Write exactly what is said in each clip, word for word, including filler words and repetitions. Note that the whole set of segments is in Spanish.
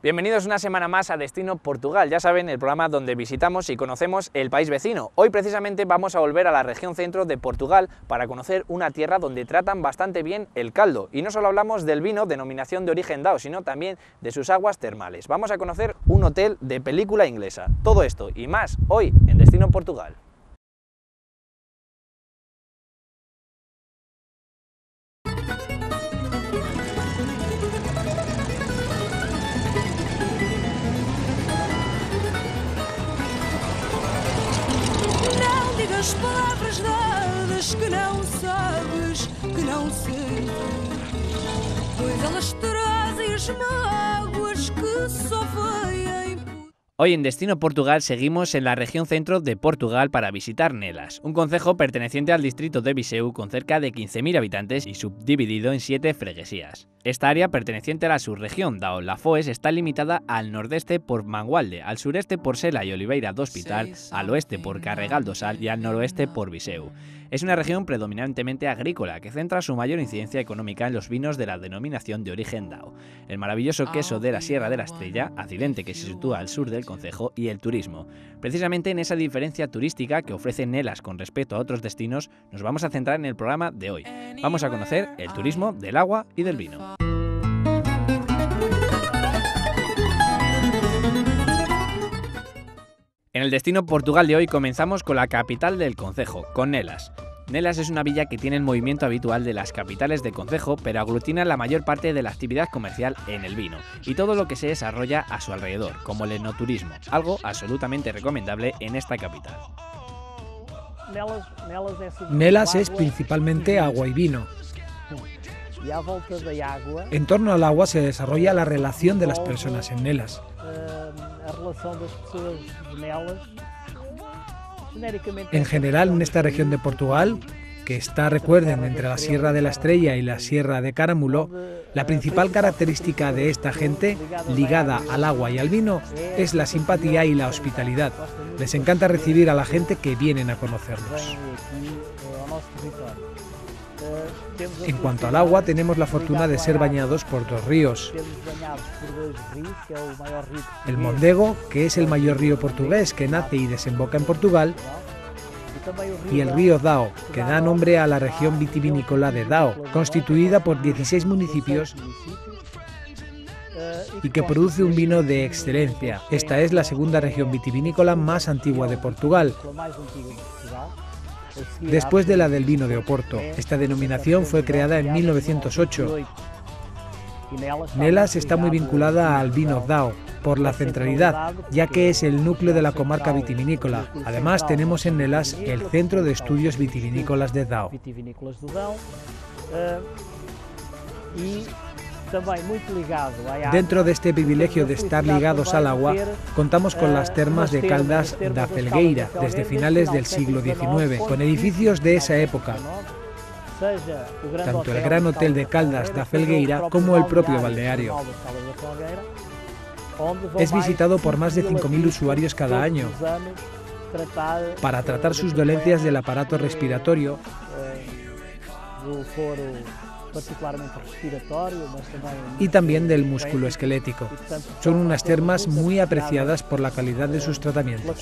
Bienvenidos una semana más a Destino Portugal, ya saben, el programa donde visitamos y conocemos el país vecino. Hoy precisamente vamos a volver a la región centro de Portugal para conocer una tierra donde tratan bastante bien el caldo. Y no solo hablamos del vino, denominación de origen Dao, sino también de sus aguas termales. Vamos a conocer un hotel de película inglesa. Todo esto y más hoy en Destino Portugal. As palavras dadas que não sabes, que não sentes, pois elas trazem as mágoas que só vêm. Hoy en Destino Portugal seguimos en la región centro de Portugal para visitar Nelas, un concejo perteneciente al distrito de Viseu con cerca de quince mil habitantes y subdividido en siete freguesías. Esta área perteneciente a la subregión Dao La Foix está limitada al nordeste por Mangualde, al sureste por Sela y Oliveira do Hospital, al oeste por Carregal do Sal y al noroeste por Viseu. Es una región predominantemente agrícola que centra su mayor incidencia económica en los vinos de la denominación de origen Dao, el maravilloso queso de la Sierra de la Estrella, accidente que se sitúa al sur del concejo, y el turismo. Precisamente en esa diferencia turística que ofrece Nelas con respecto a otros destinos nos vamos a centrar en el programa de hoy. Vamos a conocer el turismo del agua y del vino. En el Destino Portugal de hoy comenzamos con la capital del concejo, con Nelas. Nelas es una villa que tiene el movimiento habitual de las capitales de concejo, pero aglutina la mayor parte de la actividad comercial en el vino y todo lo que se desarrolla a su alrededor, como el enoturismo, algo absolutamente recomendable en esta capital. Nelas es principalmente agua y vino. En torno al agua se desarrolla la relación de las personas en Nelas. En general, en esta región de Portugal, que está, recuerden, entre la Sierra de la Estrella y la Sierra de Caramulo, la principal característica de esta gente, ligada al agua y al vino, es la simpatía y la hospitalidad. Les encanta recibir a la gente que vienen a conocerlos. En cuanto al agua, tenemos la fortuna de ser bañados por dos ríos. El Mondego, que es el mayor río portugués que nace y desemboca en Portugal, y el río Dao, que da nombre a la región vitivinícola de Dao, constituida por dieciséis municipios y que produce un vino de excelencia. Esta es la segunda región vitivinícola más antigua de Portugal, después de la del vino de Oporto. Esta denominación fue creada en mil novecientos ocho. Nelas está muy vinculada al vino Dao por la centralidad, ya que es el núcleo de la comarca vitivinícola. Además, tenemos en Nelas el Centro de Estudios Vitivinícolas de Dao. Dentro de este privilegio de estar ligados al agua, contamos con las termas de Caldas da Felgueira desde finales del siglo diecinueve, con edificios de esa época, tanto el Gran Hotel de Caldas da Felgueira como el propio balneario. Es visitado por más de cinco mil usuarios cada año para tratar sus dolencias del aparato respiratorio y también del músculo esquelético. Son unas termas muy apreciadas por la calidad de sus tratamientos.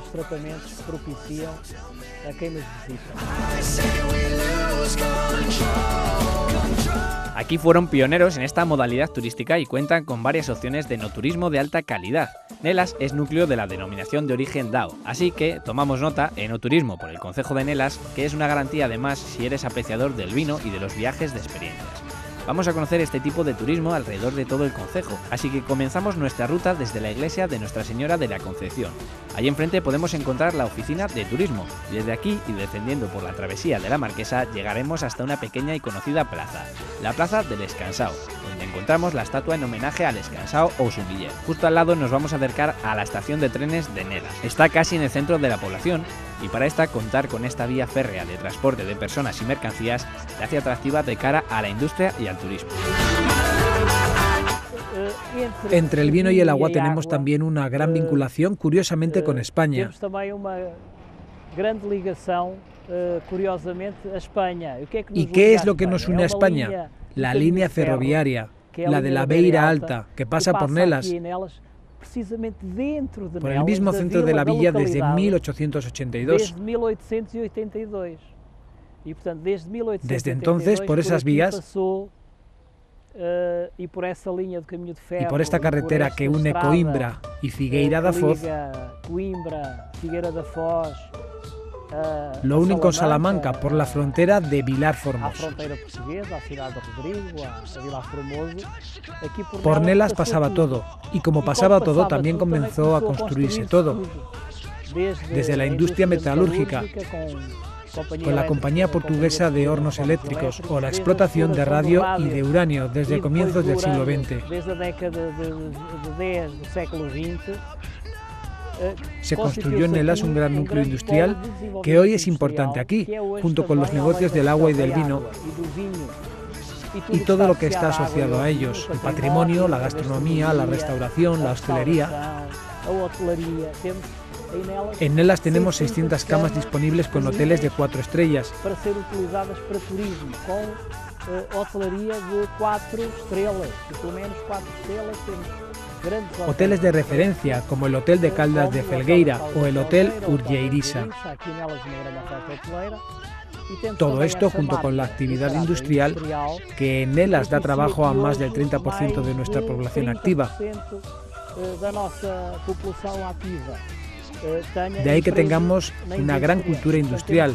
Aquí fueron pioneros en esta modalidad turística y cuentan con varias opciones de enoturismo de alta calidad. Nelas es núcleo de la denominación de origen Dao, así que tomamos nota, enoturismo por el concejo de Nelas, que es una garantía además si eres apreciador del vino y de los viajes de experiencias. Vamos a conocer este tipo de turismo alrededor de todo el concejo, así que comenzamos nuestra ruta desde la iglesia de Nuestra Señora de la Concepción. Allí enfrente podemos encontrar la oficina de turismo, y desde aquí y descendiendo por la travesía de la Marquesa llegaremos hasta una pequeña y conocida plaza, la Plaza del Escansao, donde encontramos la estatua en homenaje al Escansao ou Xumiller. Justo al lado nos vamos a acercar a la estación de trenes de Nelas. Está casi en el centro de la población, y para esta contar con esta vía férrea de transporte de personas y mercancías la hace atractiva de cara a la industria y al turismo. Entre el vino y el agua tenemos también una gran vinculación, curiosamente, con España. ¿Y qué es lo que nos une a España? La línea ferroviaria, la de la Beira Alta, que pasa por Nelas, por el mismo centro de la villa desde mil ochocientos ochenta y dos. Desde entonces, por esas vías y por esta carretera que une Coimbra y Figueira da Foz, lo unen con Salamanca por la frontera de Vilar Formoso. Por Nelas pasaba todo, y como pasaba todo también comenzó a construirse todo, desde la industria metalúrgica, con la compañía portuguesa de hornos eléctricos, o la explotación de radio y de uranio desde comienzos del siglo veinte. Se construyó en Nelas un gran núcleo industrial que hoy es importante aquí, junto con los negocios del agua y del vino y todo lo que está asociado a ellos, el patrimonio, la gastronomía, la restauración, la hostelería. En Nelas tenemos seiscientas camas disponibles con hoteles de cuatro estrellas. Hoteles de referencia como el Hotel de Caldas de Felgueira o el Hotel Urgeirisa. Todo esto junto con la actividad industrial que en Nelas da trabajo a más del treinta por ciento de nuestra población activa. De ahí que tengamos una gran cultura industrial.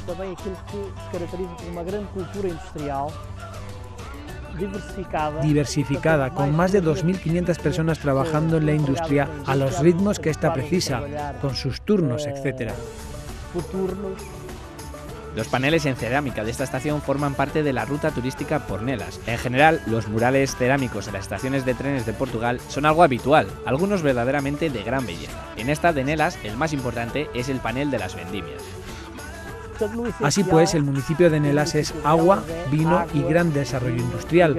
Diversificada, con más de dos mil quinientas personas trabajando en la industria a los ritmos que ésta precisa, con sus turnos, etcétera. Los paneles en cerámica de esta estación forman parte de la ruta turística por Nelas. En general, los murales cerámicos en las estaciones de trenes de Portugal son algo habitual, algunos verdaderamente de gran belleza. En esta de Nelas, el más importante es el panel de las vendimias. Así pues, el municipio de Nelas es agua, vino y gran desarrollo industrial,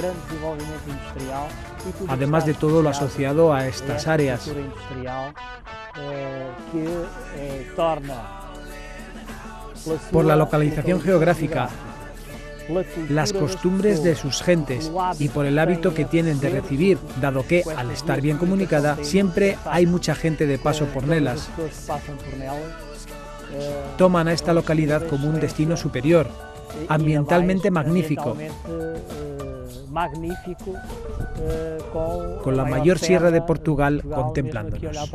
además de todo lo asociado a estas áreas. Por la localización geográfica, las costumbres de sus gentes y por el hábito que tienen de recibir, dado que, al estar bien comunicada, siempre hay mucha gente de paso por Nelas. Toman a esta localidad como un destino superior, ambientalmente magnífico, con la mayor sierra de Portugal contemplándonos.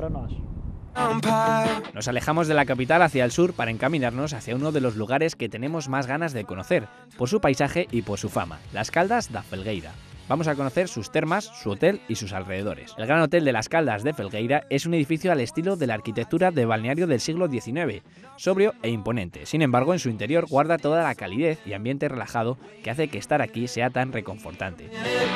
Nos alejamos de la capital hacia el sur para encaminarnos hacia uno de los lugares que tenemos más ganas de conocer, por su paisaje y por su fama, las Caldas da Felgueira. Vamos a conocer sus termas, su hotel y sus alrededores. El Gran Hotel de las Caldas de Felgueira es un edificio al estilo de la arquitectura de balneario del siglo diecinueve, sobrio e imponente. Sin embargo, en su interior guarda toda la calidez y ambiente relajado que hace que estar aquí sea tan reconfortante.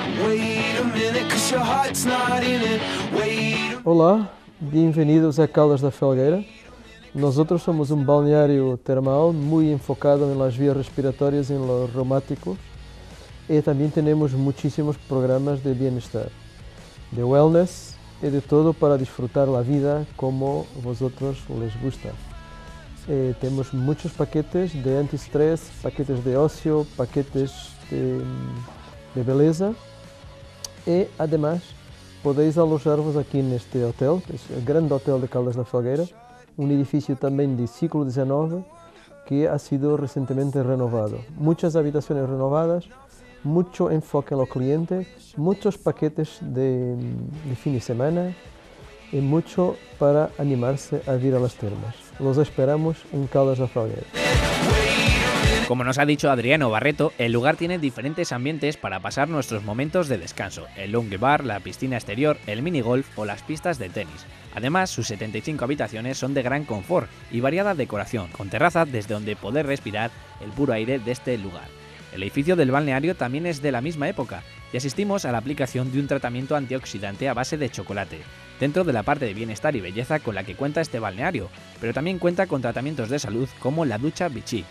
Olá, bienvenidos a Caldas da Felgueira. Nosotros somos un balneario termal muy enfocado en las vías respiratorias y en lo reumático. Y también tenemos muchísimos programas de bienestar, de wellness y de todo para disfrutar la vida como vosotros les gusta. Eh, tenemos muchos paquetes de antiestrés, paquetes de ocio, paquetes de, de belleza y además podéis alojaros aquí en este hotel, que es el Gran Hotel de Caldas da Felgueira, un edificio también del siglo diecinueve que ha sido recientemente renovado. Muchas habitaciones renovadas, mucho enfoque en los clientes, muchos paquetes de, de fin de semana y mucho para animarse a ir a las termas. Los esperamos en Caldas da Felgueira. Como nos ha dicho Adriano Barreto, el lugar tiene diferentes ambientes para pasar nuestros momentos de descanso, el lounge bar, la piscina exterior, el minigolf o las pistas de tenis. Además, sus setenta y cinco habitaciones son de gran confort y variada decoración, con terraza desde donde poder respirar el puro aire de este lugar. El edificio del balneario también es de la misma época y asistimos a la aplicación de un tratamiento antioxidante a base de chocolate, dentro de la parte de bienestar y belleza con la que cuenta este balneario, pero también cuenta con tratamientos de salud como la ducha Vichy.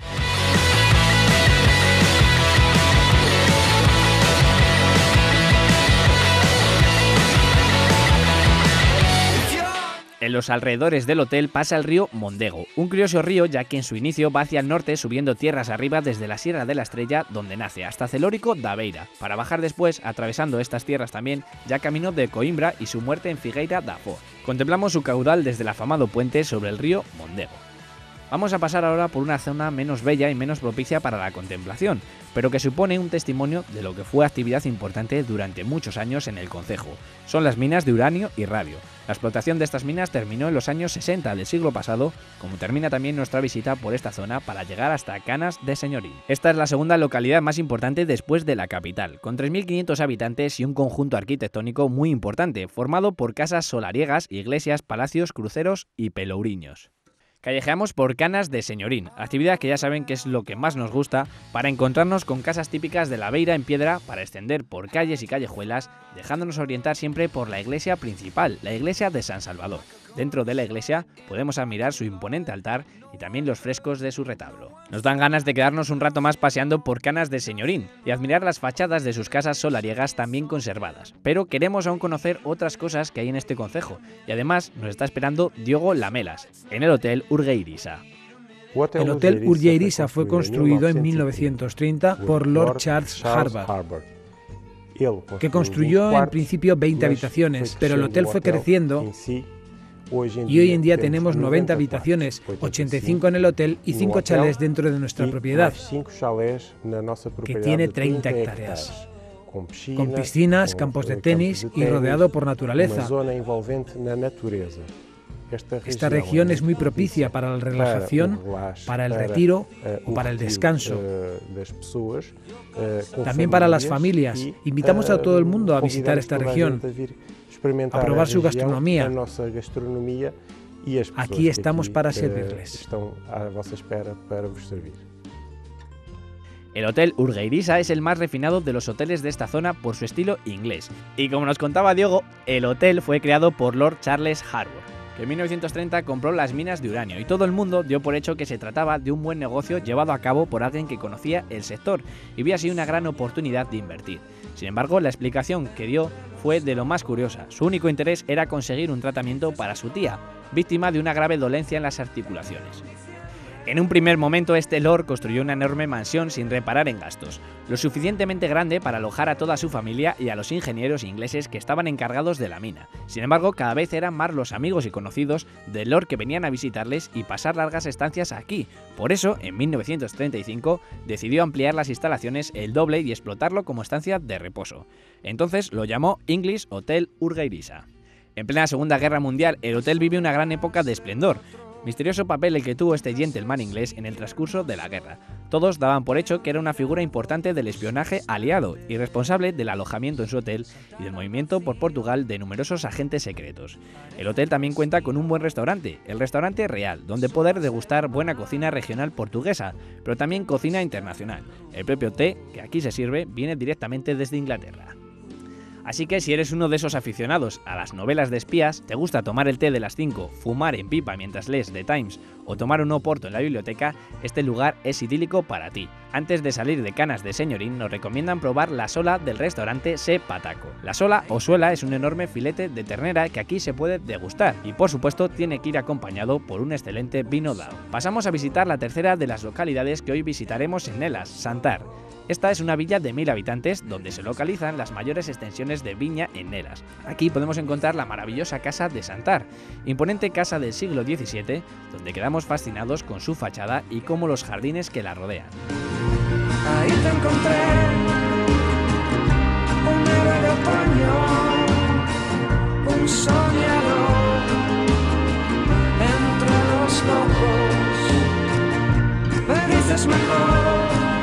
El En los alrededores del hotel pasa el río Mondego, un curioso río ya que en su inicio va hacia el norte subiendo tierras arriba desde la Sierra de la Estrella donde nace hasta Celórico da Beira, para bajar después atravesando estas tierras también ya camino de Coimbra y su muerte en Figueira da Foz. Contemplamos su caudal desde el afamado puente sobre el río Mondego. Vamos a pasar ahora por una zona menos bella y menos propicia para la contemplación, pero que supone un testimonio de lo que fue actividad importante durante muchos años en el concejo. Son las minas de uranio y radio. La explotación de estas minas terminó en los años sesenta del siglo pasado, como termina también nuestra visita por esta zona para llegar hasta Canas de Señorín. Esta es la segunda localidad más importante después de la capital, con tres mil quinientos habitantes y un conjunto arquitectónico muy importante, formado por casas solariegas, iglesias, palacios, cruceros y pelouriños. Callejeamos por Canas de Señorín, actividad que ya saben que es lo que más nos gusta, para encontrarnos con casas típicas de la Beira en piedra para extender por calles y callejuelas, dejándonos orientar siempre por la iglesia principal, la iglesia de San Salvador. Dentro de la iglesia podemos admirar su imponente altar y también los frescos de su retablo. Nos dan ganas de quedarnos un rato más paseando por Canas de Señorín y admirar las fachadas de sus casas solariegas también conservadas, pero queremos aún conocer otras cosas que hay en este concejo y además nos está esperando Diogo Lamelas, en el Hotel Urgeirisa. El Hotel Urgeirisa fue construido en mil novecientos treinta por Lord Charles Harvard, que construyó en principio veinte habitaciones, pero el hotel fue creciendo y hoy en día tenemos noventa habitaciones, ochenta y cinco en el hotel y cinco chalés dentro de nuestra propiedad, que tiene treinta hectáreas, con piscinas, campos de tenis y rodeado por naturaleza. Esta región es muy propicia para la relajación, para el retiro o para el descanso. También para las familias. Invitamos a todo el mundo a visitar esta región, a probar su gastronomía. Aquí estamos para servirles. El Hotel Urgeirisa es el más refinado de los hoteles de esta zona por su estilo inglés. Y como nos contaba Diogo, el hotel fue creado por Lord Charles Harvard, que en mil novecientos treinta compró las minas de uranio y todo el mundo dio por hecho que se trataba de un buen negocio llevado a cabo por alguien que conocía el sector y vio así una gran oportunidad de invertir. Sin embargo, la explicación que dio fue de lo más curiosa. Su único interés era conseguir un tratamiento para su tía, víctima de una grave dolencia en las articulaciones. En un primer momento, este lord construyó una enorme mansión sin reparar en gastos, lo suficientemente grande para alojar a toda su familia y a los ingenieros ingleses que estaban encargados de la mina. Sin embargo, cada vez eran más los amigos y conocidos del lord que venían a visitarles y pasar largas estancias aquí. Por eso, en mil novecientos treinta y cinco, decidió ampliar las instalaciones el doble y explotarlo como estancia de reposo. Entonces lo llamó English Hotel Urgeirisa. En plena Segunda Guerra Mundial, el hotel vive una gran época de esplendor. Misterioso papel el que tuvo este gentleman inglés en el transcurso de la guerra. Todos daban por hecho que era una figura importante del espionaje aliado y responsable del alojamiento en su hotel y del movimiento por Portugal de numerosos agentes secretos. El hotel también cuenta con un buen restaurante, el Restaurante Real, donde poder degustar buena cocina regional portuguesa, pero también cocina internacional. El propio té, que aquí se sirve, viene directamente desde Inglaterra. Así que si eres uno de esos aficionados a las novelas de espías, te gusta tomar el té de las cinco, fumar en pipa mientras lees The Times o tomar un oporto en la biblioteca, este lugar es idílico para ti. Antes de salir de Canas de Señorín nos recomiendan probar la sola del restaurante Se Pataco. La sola o suela es un enorme filete de ternera que aquí se puede degustar y por supuesto tiene que ir acompañado por un excelente vino dao. Pasamos a visitar la tercera de las localidades que hoy visitaremos en Nelas, Santar. Esta es una villa de mil habitantes donde se localizan las mayores extensiones de viña en Nelas. Aquí podemos encontrar la maravillosa casa de Santar, imponente casa del siglo diecisiete, donde quedamos fascinados con su fachada y como los jardines que la rodean. Ahí te encontré, un héroe de otoño, un soñador entre los locos. Me dices mejor.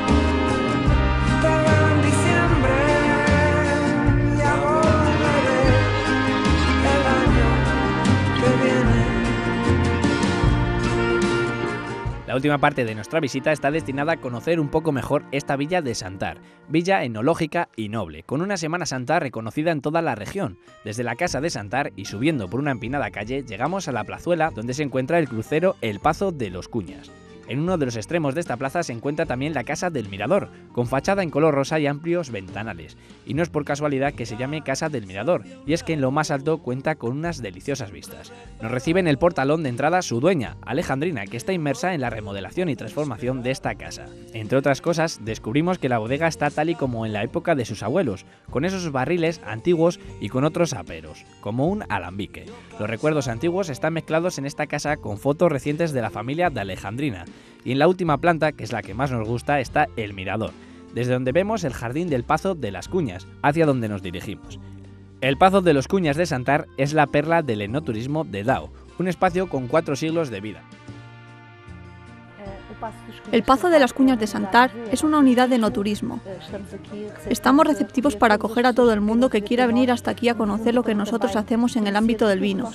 La última parte de nuestra visita está destinada a conocer un poco mejor esta villa de Santar, villa enológica y noble, con una Semana Santa reconocida en toda la región. Desde la casa de Santar y subiendo por una empinada calle llegamos a la plazuela donde se encuentra el crucero El Pazo de los Cuñas. En uno de los extremos de esta plaza se encuentra también la Casa del Mirador, con fachada en color rosa y amplios ventanales. Y no es por casualidad que se llame Casa del Mirador, y es que en lo más alto cuenta con unas deliciosas vistas. Nos recibe en el portalón de entrada su dueña, Alejandrina, que está inmersa en la remodelación y transformación de esta casa. Entre otras cosas, descubrimos que la bodega está tal y como en la época de sus abuelos, con esos barriles antiguos y con otros aperos, como un alambique. Los recuerdos antiguos están mezclados en esta casa con fotos recientes de la familia de Alejandrina. Y en la última planta, que es la que más nos gusta, está el mirador, desde donde vemos el jardín del Pazo de las Cuñas, hacia donde nos dirigimos. El Pazo de los Cuñas de Santar es la perla del enoturismo de Dao, un espacio con cuatro siglos de vida. El Pazo de las Cuñas de Santar es una unidad de enoturismo. Estamos receptivos para acoger a todo el mundo que quiera venir hasta aquí a conocer lo que nosotros hacemos en el ámbito del vino.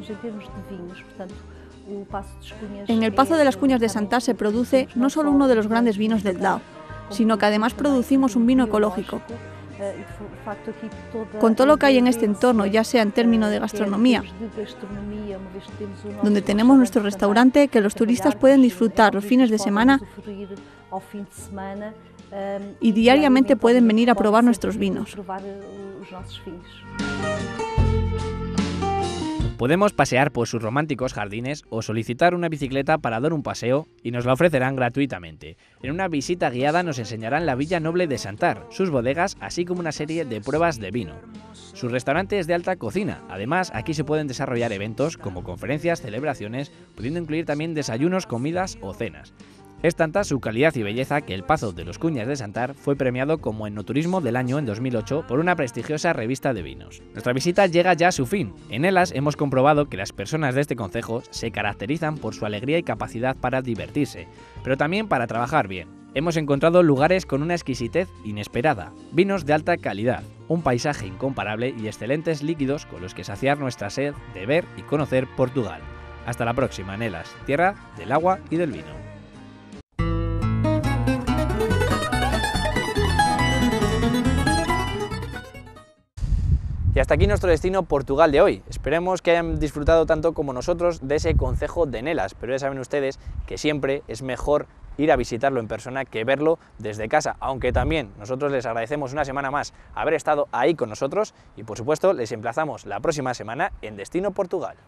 En el Pazo de las Cuñas de Santar se produce no solo uno de los grandes vinos del Dao, sino que además producimos un vino ecológico. Con todo lo que hay en este entorno, ya sea en términos de gastronomía, donde tenemos nuestro restaurante que los turistas pueden disfrutar los fines de semana y diariamente pueden venir a probar nuestros vinos. Podemos pasear por sus románticos jardines o solicitar una bicicleta para dar un paseo y nos la ofrecerán gratuitamente. En una visita guiada nos enseñarán la Villa Noble de Santar, sus bodegas, así como una serie de pruebas de vino. Su restaurante es de alta cocina. Además, aquí se pueden desarrollar eventos como conferencias, celebraciones, pudiendo incluir también desayunos, comidas o cenas. Es tanta su calidad y belleza que el Pazo de los Cuñas de Santar fue premiado como Enoturismo del Año en dos mil ocho por una prestigiosa revista de vinos. Nuestra visita llega ya a su fin. En Elas hemos comprobado que las personas de este concejo se caracterizan por su alegría y capacidad para divertirse, pero también para trabajar bien. Hemos encontrado lugares con una exquisitez inesperada, vinos de alta calidad, un paisaje incomparable y excelentes líquidos con los que saciar nuestra sed de ver y conocer Portugal. Hasta la próxima en Elas, tierra del agua y del vino. Y hasta aquí nuestro destino Portugal de hoy. Esperemos que hayan disfrutado tanto como nosotros de ese concejo de Nelas, pero ya saben ustedes que siempre es mejor ir a visitarlo en persona que verlo desde casa, aunque también nosotros les agradecemos una semana más haber estado ahí con nosotros y por supuesto les emplazamos la próxima semana en Destino Portugal.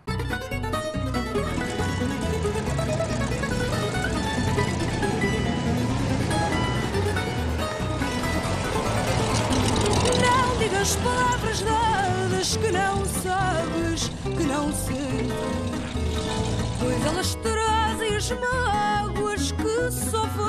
Digas palavras dadas que não sabes, que não sentes, pois elas trazem as mágoas que só